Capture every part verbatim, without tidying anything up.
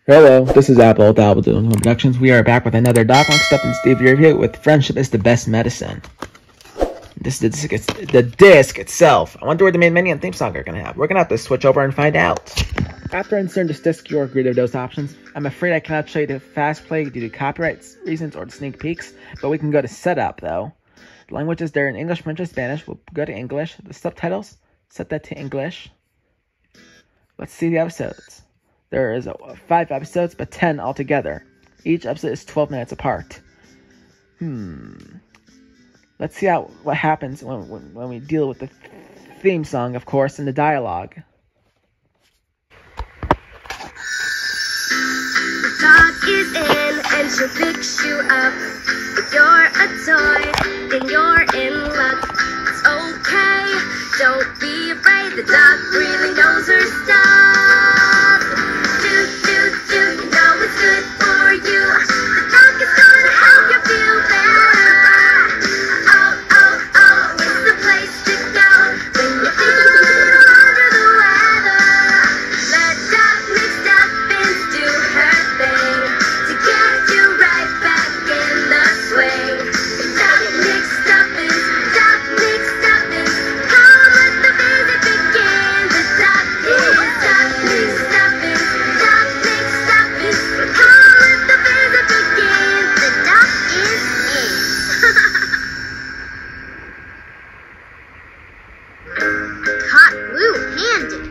Hello, this is Apple with Apple Doing Home Productions. We are back with another Doc Mcstuffins Steve review with Friendship is the Best Medicine. This is the disc, the disc itself. I wonder what the main menu and theme song are going to have. We're going to have to switch over and find out. After inserting this disc, you are greeted with those options. I'm afraid I cannot show you the fast play due to copyright reasons or the sneak peeks, but we can go to setup though. The languages there in English, French, and Spanish. We'll go to English. The subtitles, set that to English. Let's see the episodes. There is a, five episodes, but ten altogether. Each episode is twelve minutes apart. Hmm. Let's see how what happens when, when, when we deal with the theme song, of course, and the dialogue. The dog is in and she'll fix you up. If you're a toy, then you're in luck. It's okay, don't be afraid. The dog really knows her stuff. Do, do, do, you know it's good for you. The dog is gonna help you feel better. Oh, oh, oh, it's the place to go when you feel a little under the weather. Let Doc Mcstuffins do her thing to get you right back in the swing. Doc Mcstuffins, Doc Mcstuffins, come let the visit begin. The doc is Doc Mcstuffins, Doc Mcstuffins, come let the visit begin. The doc is in. Caught blue-handed.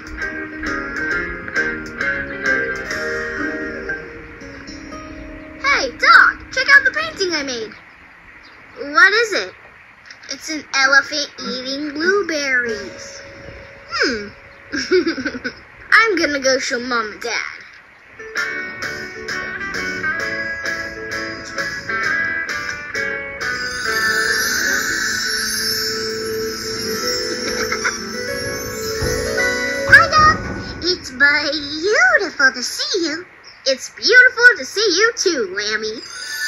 Hey, Doc, check out the painting I made. What is it? It's an elephant eating blueberries. Hmm. I'm gonna go show Mom and Dad. Hi, Doc. It's beautiful to see you. It's beautiful to see you too, Lammy.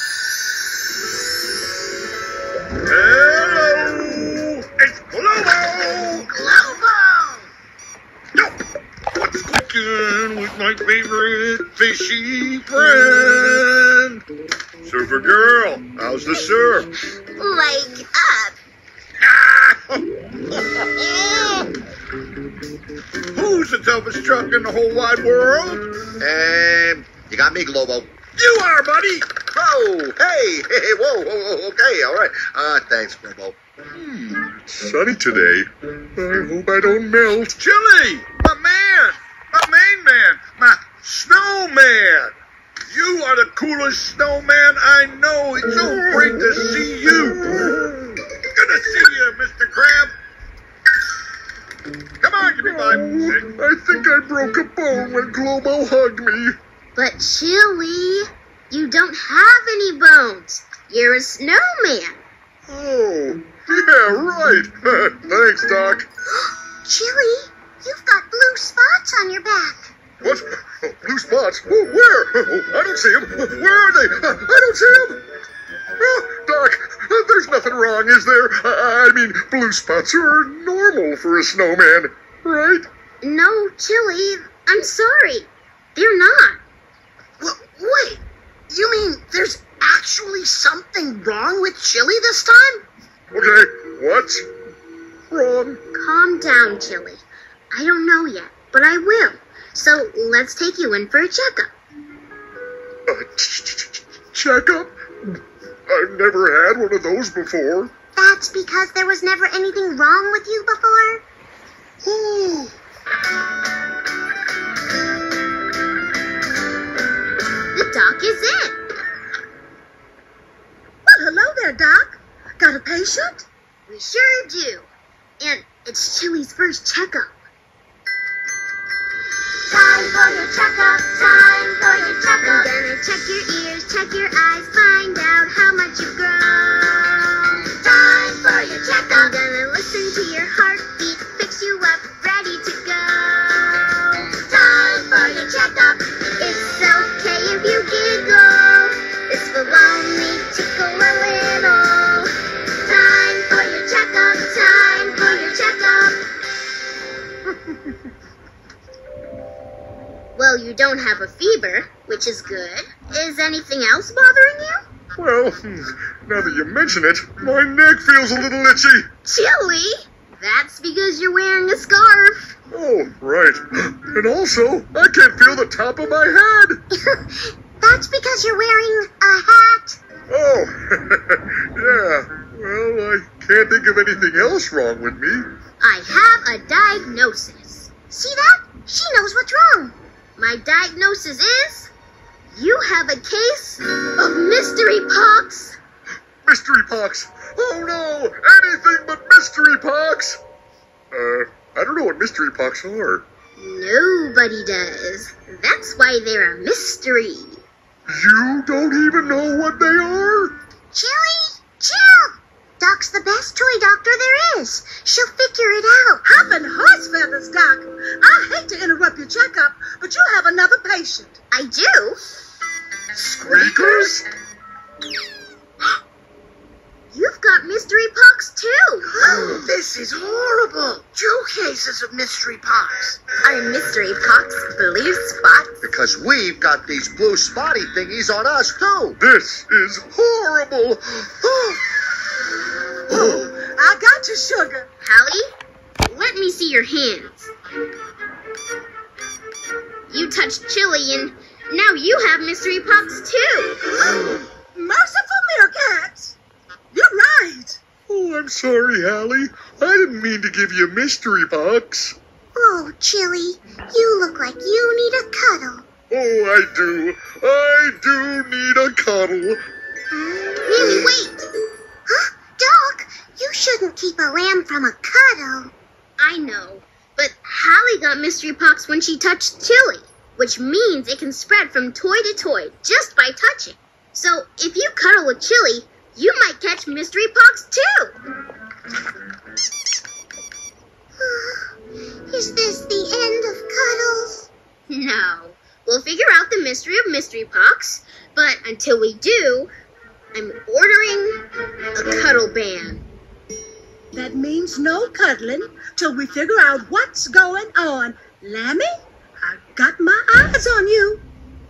Hello! It's Globo! Globo! Yup! What's cooking with my favorite fishy friend? Surfer girl, how's the surf? Wake up. Who's the toughest truck in the whole wide world? Um, you got me, Globo. You are, buddy! Oh, hey, hey, whoa, whoa, whoa, okay, all right. Uh, thanks, Globo. Hmm, sunny today. I hope I don't melt. Chili! My man! My main man! My snowman! You are the coolest snowman I know. It's so great to see you. Good to see you, Mister Crab. Come on, give me five. I think I broke a bone when Globo hugged me. But Chili, you don't have any bones. You're a snowman. Oh, yeah, right. Thanks, Doc. Chili, you've got blue spots on your back. What? Oh, blue spots? Oh, where? Oh, I don't see them. Where are they? I don't see them. Oh, Doc, there's nothing wrong, is there? I, I mean, blue spots are normal for a snowman, right? No, Chili, I'm sorry. They're not. Wait, you mean there's actually something wrong with Chili this time? Okay, what's wrong? Calm down, Chili. I don't know yet, but I will. So let's take you in for a checkup. Uh, checkup? I've never had one of those before. That's because there was never anything wrong with you before. Ooh. The doc is in. Well, hello there, Doc. Got a patient? We sure do. And it's Chili's first checkup. Time for your checkup, time for your checkup. I'm gonna check your ears, check your eyes, find out how much you've grown. Time for your checkup. I'm gonna listen to your heartbeat, fix you up, ready to go. Time for your checkup. It's okay if you giggle. This will only tickle a little. Time for your checkup, time for your checkup. Well, you don't have a fever, which is good. Is anything else bothering you? Well, hmm, now that you mention it, my neck feels a little itchy. Chilly? That's because you're wearing a scarf. Oh, right. And also, I can't feel the top of my head. That's because you're wearing a hat. Oh, yeah. Well, I can't think of anything else wrong with me. I have a diagnosis. See that? She knows what's wrong. My diagnosis is... you have a case of mystery pox. Mystery pox. Oh no, anything but mystery pox. Uh, I don't know what mystery pox are. Nobody does. That's why they're a mystery. You don't even know what they are? Chilly, chill. Doc's the best toy doctor there is. She'll figure it out. Hopping horse feathers, Doc. I hate to interrupt your checkup, but you have another patient. I do? Squeakers? You've got mystery pox too. This is horrible. Two cases of mystery pox. Are mystery pox blue spots? Because we've got these blue spotty thingies on us, too. This is horrible. I got you, sugar. Hallie, let me see your hands. You touched Chili and now you have mystery pox too. Merciful meerkats. You're right. Oh, I'm sorry, Hallie. I didn't mean to give you mystery pox. Oh, Chili, you look like you need a cuddle. Oh, I do. I do need a cuddle. Really, wait. Huh? Doc, you shouldn't keep a lamb from a cuddle. I know, but Hallie got mystery pox when she touched Chili, which means it can spread from toy to toy just by touching. So if you cuddle with Chili, you might catch mystery pox too. Is this the end of cuddles? No. We'll figure out the mystery of mystery pox, but until we do, I'm ordering a cuddle ban. That means no cuddling till we figure out what's going on. Lammy, I got my eyes on you.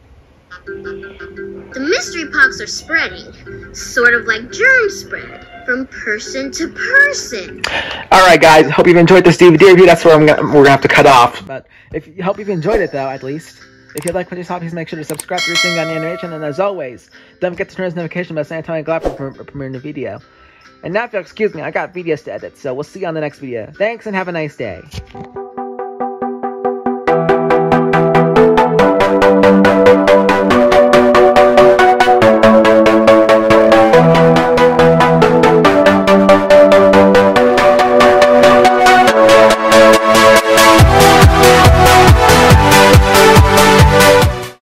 The mystery pox are spreading, sort of like germ spread, from person to person. Alright guys, hope you've enjoyed this D V D review. That's where I'm gonna, we're gonna have to cut off. But if you hope you've enjoyed it though, at least. If you like what you saw, please make sure to subscribe to Everything on the Animation, and as always, don't forget to turn on the notification bell so anytime I go out for premiering a video. And now if you'll excuse me, I got videos to edit, so we'll see you on the next video. Thanks and have a nice day.